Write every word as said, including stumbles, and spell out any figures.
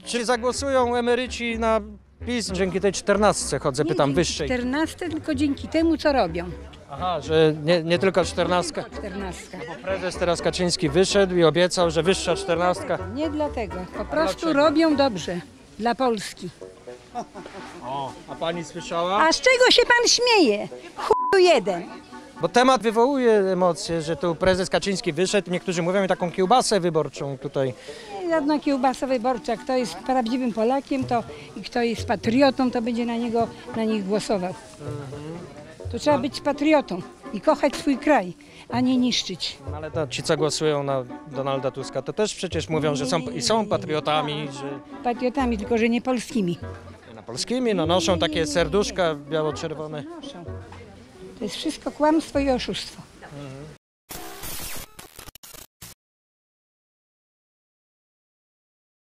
Czy zagłosują emeryci na PiS dzięki tej czternastce, chodzę, pytam, wyższej? czternaste, tylko dzięki temu, co robią. Aha, że nie, nie tylko czternastka. czternastka. Prezes teraz Kaczyński wyszedł i obiecał, że wyższa czternastka. Nie dlatego, po prostu dlaczego? robią dobrze dla Polski. O, a pani słyszała? A z czego się pan śmieje? Chuj jeden. Bo temat wywołuje emocje, że tu prezes Kaczyński wyszedł. Niektórzy mówią i taką kiełbasę wyborczą tutaj. Żadna kiełbasa wyborcza. Kto jest prawdziwym Polakiem to i kto jest patriotą, to będzie na niego, na nich głosował. To trzeba być patriotą i kochać swój kraj, a nie niszczyć. No ale to ci, co głosują na Donalda Tuska, to też przecież mówią, że są i są patriotami, że Patriotami, tylko że nie polskimi. na polskimi, no noszą takie serduszka biało-czerwone. Proszę. To jest wszystko kłamstwo i oszustwo. Mhm.